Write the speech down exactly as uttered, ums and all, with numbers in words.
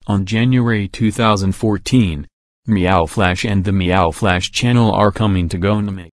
On January two thousand fourteen, Meowflash and the Meowflash channel are coming to Goanimate.